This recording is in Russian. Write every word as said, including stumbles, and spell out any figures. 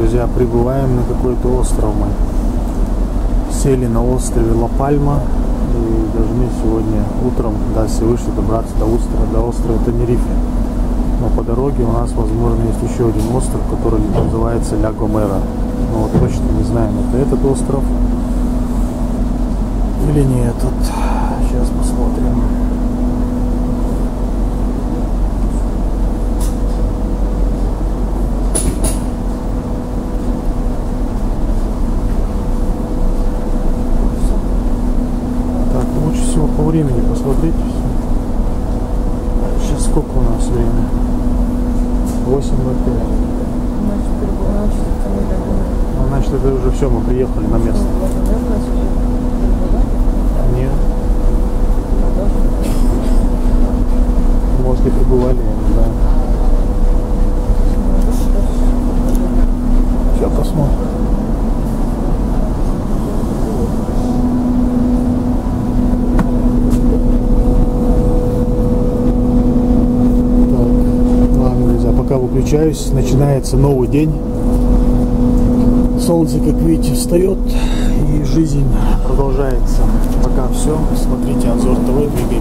друзья, прибываем на какой-то остров мы. Сели на острове Ла-Пальма и должны сегодня утром, да, Всевышний, добраться до острова, до острова Тенерифе. Но по дороге у нас, возможно, есть еще один остров, который называется Ля Гомера. Но вот точно не знаем, это этот остров или не этот. Сейчас посмотрим. Так, лучше всего по времени посмотреть. Сейчас сколько у нас времени? восемь ноль пять. Ну, значит, это уже все, мы приехали на место. Нет. Может, и прибывали, я не знаю. Сейчас посмотрим. Так, ладно, друзья, пока выключаюсь, начинается новый день. Солнце, как видите, встает, и жизнь продолжается. Пока все. Смотрите, Анзор ТВ, двигаемся.